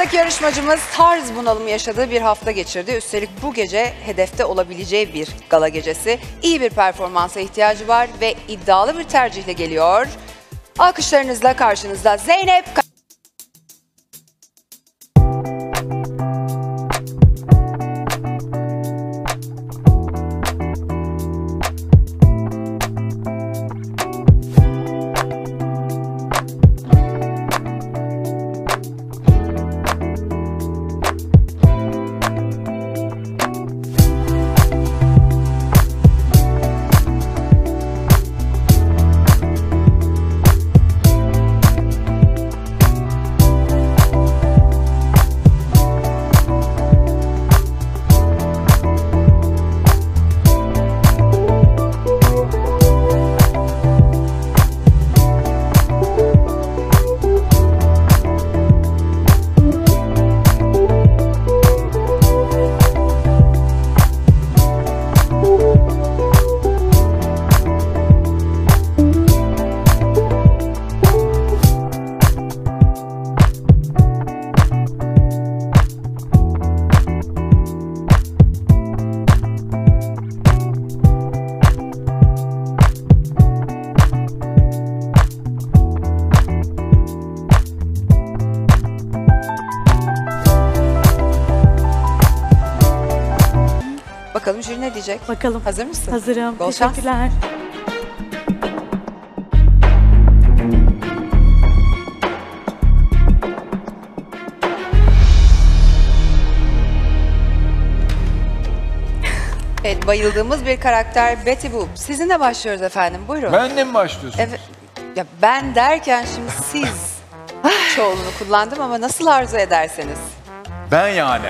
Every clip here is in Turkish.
Sıradaki yarışmacımız tarz bunalımı yaşadığı bir hafta geçirdi. Üstelik bu gece hedefte olabileceği bir gala gecesi. İyi bir performansa ihtiyacı var ve iddialı bir tercihle geliyor. Alkışlarınızla karşınızda Zeynep. Bakalım jüri ne diyecek? Bakalım. Hazır mısın? Hazırım. Bol şans. Teşekkürler. Evet, bayıldığımız bir karakter Betty Boop. Sizinle başlıyoruz efendim. Buyurun. Benle mi başlıyorsun? Evet. Ya ben derken şimdi siz çoğulunu kullandım ama nasıl arzu ederseniz. Ben yani.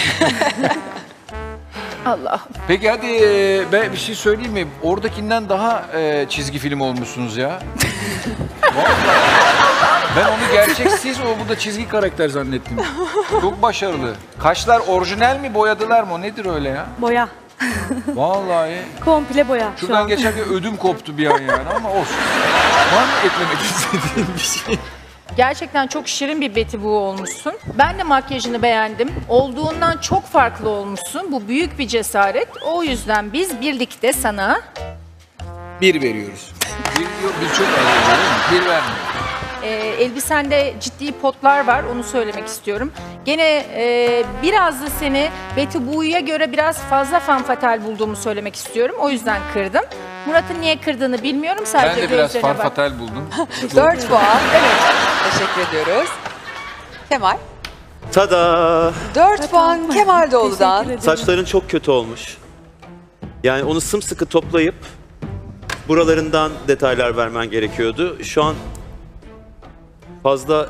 Allah. Peki hadi ben bir şey söyleyeyim mi? Oradakinden daha çizgi film olmuşsunuz ya. Vallahi. Ben onu gerçeksiz, o burada çizgi karakter zannettim. Çok başarılı. Kaşlar orijinal mi, boyadılar mı? O nedir öyle ya? Boya. Vallahi. Komple boya şu Şuradan an. geçerken ödüm koptu bir an yani ama olsun. Var mı eklemek istediğin bir şey? Gerçekten çok şirin bir Betty Boo olmuşsun. Ben de makyajını beğendim. Olduğundan çok farklı olmuşsun. Bu büyük bir cesaret. O yüzden biz birlikte sana... Bir veriyoruz. Bir çok az veriyoruz. Bir vermiyor. Elbisende ciddi potlar var. Onu söylemek istiyorum. Gene biraz da seni Betty Boo'ya göre biraz fazla fanfatal bulduğumu söylemek istiyorum. O yüzden kırdım. Murat'ın niye kırdığını bilmiyorum. Sadece Ben de biraz gözlerine bak. farfatal buldum. 4 puan. Evet. Teşekkür ediyoruz. Kemal. Tada! 4 puan Kemal Teşekkür Doğulu'dan. ederim. Saçların çok kötü olmuş. Yani onu sımsıkı toplayıp buralarından detaylar vermen gerekiyordu. Şu an fazla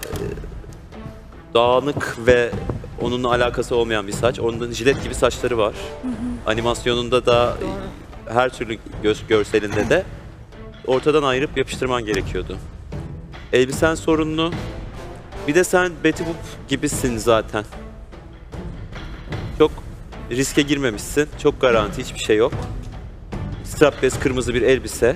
dağınık ve onunla alakası olmayan bir saç. Onun jilet gibi saçları var. Animasyonunda da her türlü görselinde de ortadan ayırıp yapıştırman gerekiyordu. Elbisen sorunlu. Bir de sen Betty Boop gibisin zaten. Çok riske girmemişsin. Çok garanti, hiçbir şey yok. Strapless kırmızı bir elbise.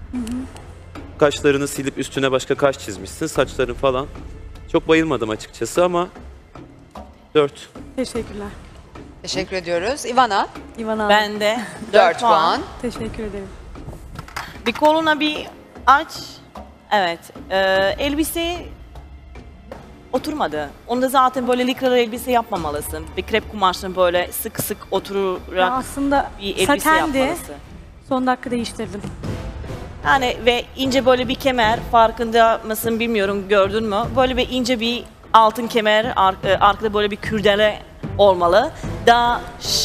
Kaşlarını silip üstüne başka kaş çizmişsin. Saçların falan. Çok bayılmadım açıkçası ama 4. Teşekkürler. Teşekkür ediyoruz. Ivana. İvana. Ben de 4 puan. Teşekkür ederim. Bir koluna bir aç. Evet. Elbise oturmadı. Onda zaten böyle likralı elbise yapmamalısın. Bir krep kumaşın böyle sık sık Ya oturarak aslında bir elbise satendi. yapmalısın. Son dakika değiştirdim. Yani ve ince böyle bir kemer, farkında mısın bilmiyorum, gördün mü? Böyle bir ince bir altın kemer, arkada böyle bir kürdele olmalı. Daha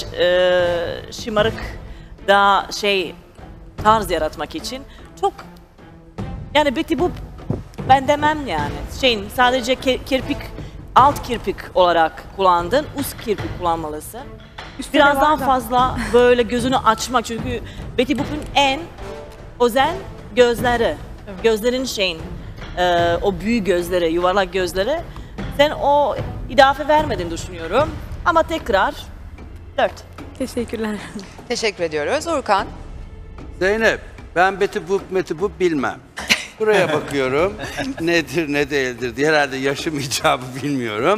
şımarık, daha tarz yaratmak için. Çok yani Betty Boop ben demem yani. Sadece kirpik, alt kirpik olarak kullandın, üst kirpik kullanmalısın. Üstüne Biraz var daha da. fazla böyle gözünü açmak, çünkü Betty Boop'un en özel gözleri. Gözlerin o büyük gözleri, yuvarlak gözleri. Sen o idafe vermediğini düşünüyorum. Ama tekrar 4. Teşekkürler. Teşekkür ediyoruz. Urkan. Zeynep, ben Betty Boop bilmem. Buraya bakıyorum. Nedir ne değildir diye, herhalde yaşım icabı bilmiyorum.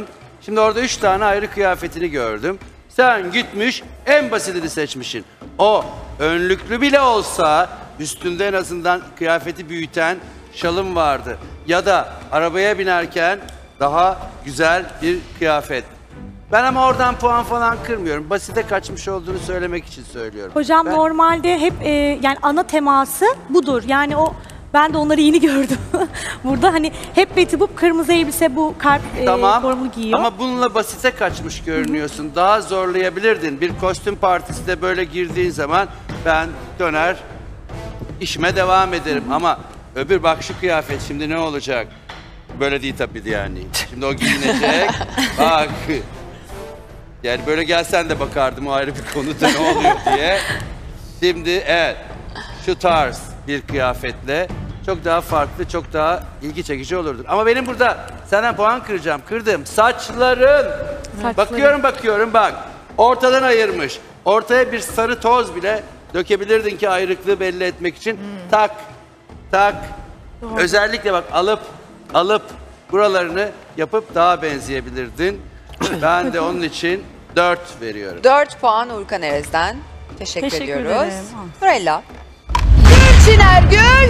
Şimdi orada 3 tane ayrı kıyafetini gördüm. Sen gitmiş en basitini seçmişsin. O önlüklü bile olsa üstünde en azından kıyafeti büyüten şalım vardı. Ya da arabaya binerken daha güzel bir kıyafet. Ben ama oradan puan falan kırmıyorum. Basite kaçmış olduğunu söylemek için söylüyorum. Hocam Ben- normalde hep yani ana teması budur. Yani ben de onları yeni gördüm. Burada hani hep Betty Boop kırmızı elbise bu kalp Tamam formu giyiyor. ama bununla basite kaçmış görünüyorsun. Daha zorlayabilirdin. Bir kostüm partisinde böyle girdiğin zaman ben döner işime devam ederim. Ama öbür bak şu kıyafet şimdi ne olacak? Böyle değil tabii yani. Şimdi o giyinecek. Bak. Yani böyle gelsen de bakardım o ayrı bir konuda ne oluyor diye. Şimdi evet şu tarz bir kıyafetle çok daha farklı, çok daha ilgi çekici olurdu. Ama benim burada senden puan kıracağım. Kırdım. Saçların. Bakıyorum bak. Ortadan ayırmış. Ortaya bir sarı toz bile dökebilirdin ki ayrıklığı belli etmek için. Tak. Özellikle bak alıp buralarını yapıp daha benzeyebilirdin. Ben de onun için 4 veriyorum. 4 puan Urkan Erez'den. Teşekkür Teşekkür ediyoruz. ederim. Nurella. Gülçin Ergül.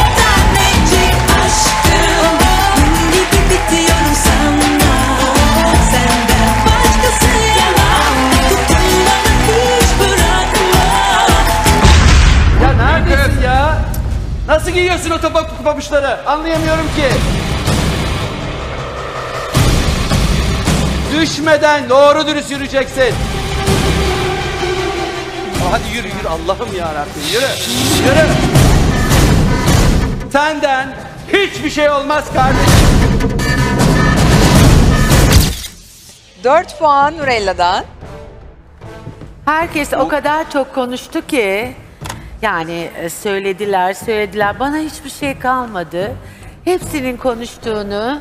Bitiyorum sana, senden başkası yalan. Tutun bana hiç bırakma. Ya neredesin ya? Nasıl giyiyorsun o topuklu pabuçları? Anlayamıyorum ki. Düşmeden doğru dürüst yürüyeceksin. Hadi yürü Allah'ım yarabbim yürü. Senden hiçbir şey olmaz kardeşim. 4 puan Nurella'dan. Herkes o kadar çok konuştu ki yani söylediler bana hiçbir şey kalmadı. Hepsinin konuştuğunu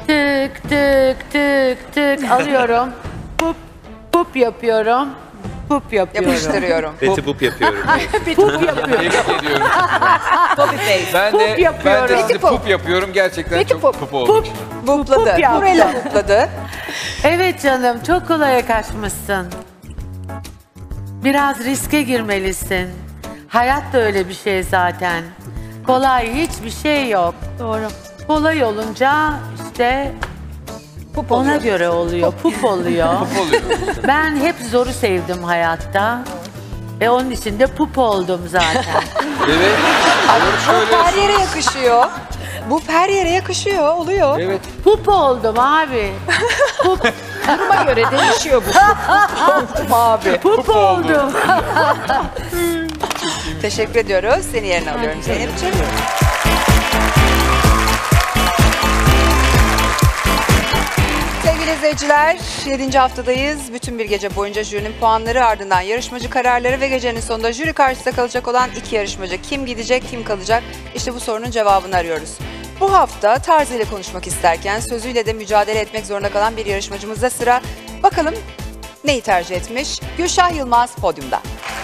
tık alıyorum. Pup yapıyorum. Yapıştırıyorum. Betty Boop yapıyorum. Pup yapıyorum. Tebrik ediyorum. Ben Pup de yapıyorum. size pup yapıyorum. Gerçekten çok pup olmuş. Bupladı. Pup yaptı. Nurella bupladı. Evet canım çok kolaya kaçmışsın. Biraz riske girmelisin. Hayat da öyle bir şey zaten. Kolay hiçbir şey yok. Doğru. Kolay olunca işte ona göre oluyor. Pup oluyor. Pup oluyor. Ben hep zoru sevdim hayatta. Onun için de pup oldum zaten. Evet. Doğru Bu her söylüyorsun. yere yakışıyor. Bu her yere yakışıyor. Oluyor. Evet. Pup oldum abi. Duruma göre değişiyor bu. Abi. Pup oldum. Teşekkür ediyoruz. Seni yerine alıyorum Zeynep'ciğim. Sevgili izleyiciler, 7. haftadayız. Bütün bir gece boyunca jürinin puanları, ardından yarışmacı kararları ve gecenin sonunda jüri karşısında kalacak olan 2 yarışmacı. Kim gidecek, kim kalacak? İşte bu sorunun cevabını arıyoruz. Bu hafta tarzıyla konuşmak isterken sözüyle de mücadele etmek zorunda kalan bir yarışmacımızda sıra. Bakalım neyi tercih etmiş? Gülşah Yılmaz podyumda.